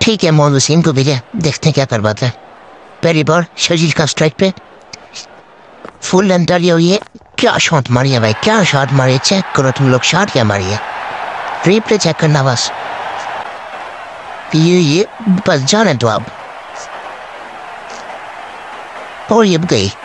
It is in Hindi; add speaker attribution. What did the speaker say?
Speaker 1: ठीक है, मोहम्मद वसीम को भेजा, देखते हैं क्या कर पाता है। पहली बार शजील का स्ट्राइक पे फुल लेंथ डाली हुई है। क्या शॉट मारी है भाई, क्या शॉट मारी है, चेक करो तुम लोग, शॉट क्या मारी है, रिप्ले चेक करना बस। ये बस जाने दो अब। और ये गई।